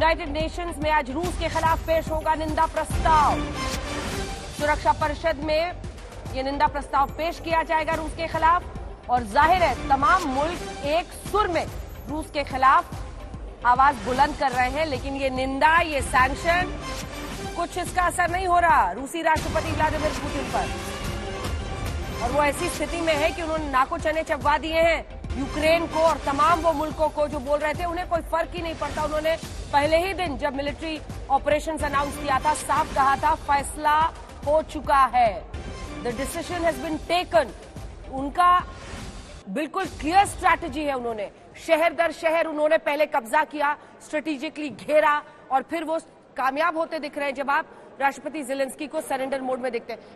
United Nations में आज रूस के खिलाफ पेश होगा निंदा प्रस्ताव। सुरक्षा परिषद में यह निंदा प्रस्ताव पेश किया जाएगा रूस के खिलाफ और जाहिर है तमाम मुल्क एक सुर में रूस के खिलाफ आवाज बुलंद कर रहे हैं, लेकिन ये निंदा, ये सैंक्शन, कुछ इसका असर नहीं हो रहा रूसी राष्ट्रपति व्लादिमीर पुतिन पर। और वो ऐसी स्थिति में है कि उन्होंने नाको चने चबवा दिए हैं यूक्रेन को और तमाम वो मुल्कों को जो बोल रहे थे उन्हें कोई फर्क ही नहीं पड़ता। उन्होंने पहले ही दिन जब मिलिट्री ऑपरेशंस अनाउंस किया था साफ कहा था फैसला हो चुका है, the decision has been taken. उनका बिल्कुल क्लियर स्ट्रैटेजी है। उन्होंने शहर दर शहर उन्होंने पहले कब्जा किया, स्ट्रेटेजिकली घेरा और फिर वो कामयाब होते दिख रहे हैं जब आप राष्ट्रपति ज़ेलेंस्की को सरेंडर मोड में देखते हैं।